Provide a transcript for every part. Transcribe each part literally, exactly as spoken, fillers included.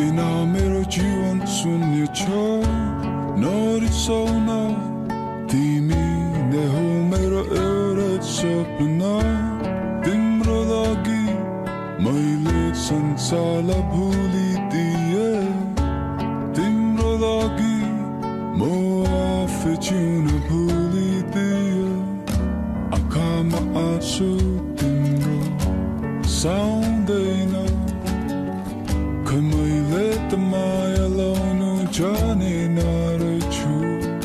बिना मेरो जीवन शून्य छ नरिसाउन तिमी नै हो मेरो एउटा सपना तिम्रो लागि मैले संसारलाई भुलिदिए तिम्रो लागि म आफै जिउन भुलिदिए आँखामा आँसु तिम्रो साउँदैन खै मैले त माया लाउनु जानेन रहेछु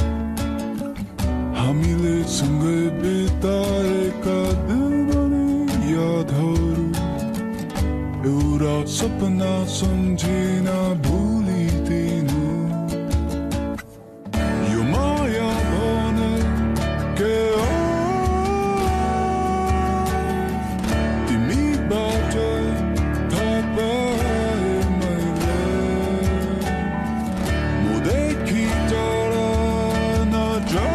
हामीले सँगै बिताएका दिन अनि यादहरू एउटा सपना सम्झिन भुलिदिनु यो माया भने के हो तिमीबाट थाहा पाएँ मैले मदेखि टाढा नजा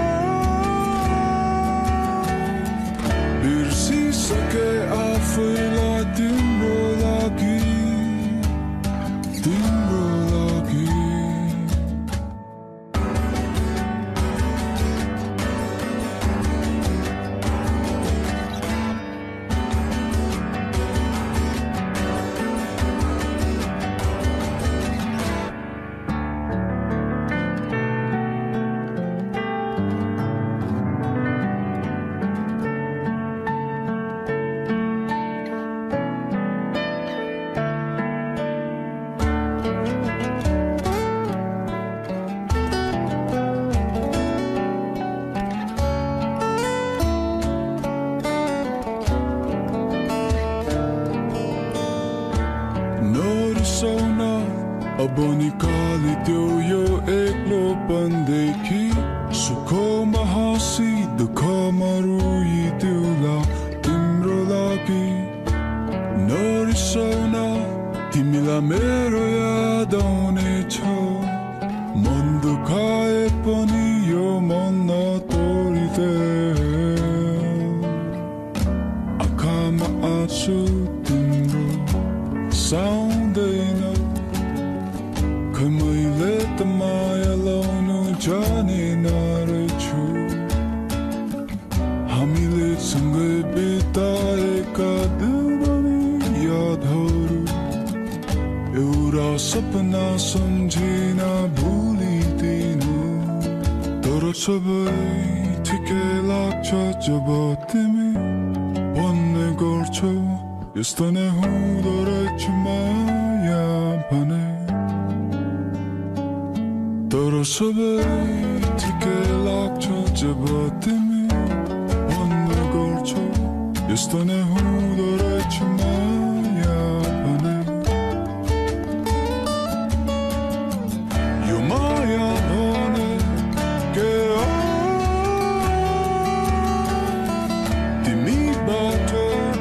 बिर्सिसके आफैलाई तिम्रो लागि तिम्रो लागि नरिसाउन अब निकालिदेऊ यो एक्लोपनदेखि सुखमा हाँसी दुःखमा रोइदेऊला तिम्रो लागि नरिसाउन तिमीलाई मेरो याद आउनेछ मन दुखाए पनि यो मन नतोडिदेऊ आँखामा आँसु तिम्रो साउँदैन खै मैले त माया लाउनु जानेन रहेछु हामीले सँगै बिताएका दिन अनि यादहरू एउटा सपना सम्झिन भुलिदिनु तर सबै ठिकै लाग्छ जब तिमी भन्ने गर्छौ यस्तो नै हुँदो रहेछ माया भने तर सबै ठिकै लाग्छ जब तिमी भन्ने गर्छौ यस्तो नै हुँदो रहेछ माया भने यो माया भने के हो तिमीबाट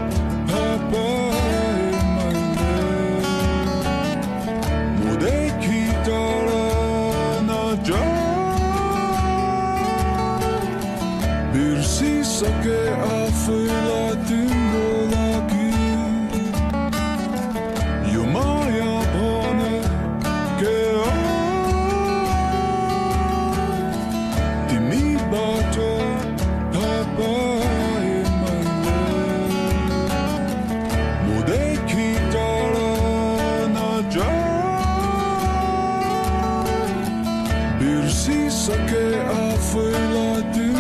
बिर्सिसके आफैलाई तिम्रो लागि यो माया भने के हो तिमीबाट थाहा पाएँ मैले मदेखि टाढा नजा बिर्सिसके आफैलाई